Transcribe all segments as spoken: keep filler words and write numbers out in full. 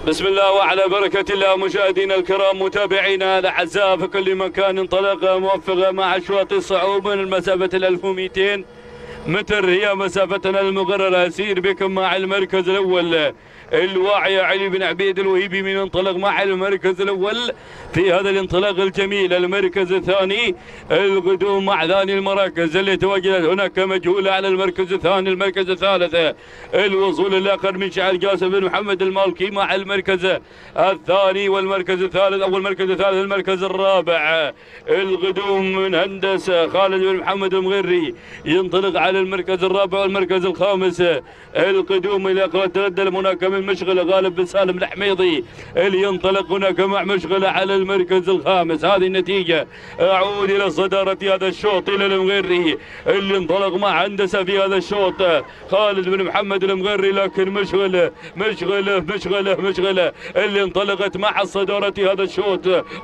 بسم الله وعلى بركة الله. مشاهدينا الكرام متابعينا الأعزاء في كل مكان، انطلاقة موفقة مع أشواط الصعوبة من مسافة ألف ومئتين متر هي مسافتنا المقررة. أسير بكم مع المركز الأول الواعي علي بن عبيد الوهيبي من انطلق مع المركز الأول في هذا الانطلاق الجميل. المركز الثاني القدوم مع ثاني المراكز اللي تواجدت هناك مجهولة على المركز الثاني. المركز الثالث الوصول الآخر من شعر قاسم بن محمد المالكي مع المركز الثاني والمركز الثالث أو المركز الثالث المركز الرابع القدوم من هندسة خالد بن محمد المغري ينطلق على المركز الرابع والمركز الخامس القدوم إلى تقدم هناك من مشغله غالب بن سالم الحميضي اللي ينطلق هناك مع مشغله على المركز الخامس. هذه النتيجة. أعود إلى صدارة هذا الشوط إلى المغري اللي انطلق مع هندسة في هذا الشوط خالد بن محمد المغري، لكن مشغله مشغله مشغله مشغله اللي انطلقت مع صدارة هذا الشوط.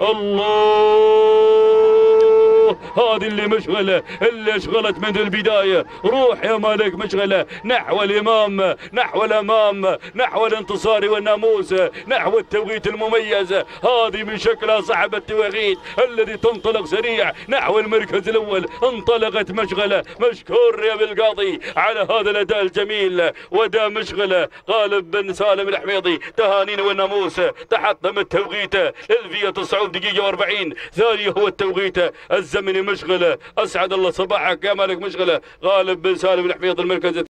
الله، هذه اللي مشغله اللي اشغلت منذ البداية. روح يا مالك مشغله نحو الإمام، نحو الأمام، نحو الانتصار والناموس، نحو التوقيت المميز. هذه من شكلها صاحب التوقيت الذي تنطلق سريع نحو المركز الأول. انطلقت مشغله. مشكور يا بالقاضي على هذا الأداء الجميل. ودا مشغله غالب بن سالم الحميضي تهانينا والناموس. تحطم التوقيت للفية الصعود دقيقة وأربعين ثانية هو التوقيت الزمني. مشغله أسعد الله صباحك يا مالك مشغله غالب بن سالم الحميضي المركز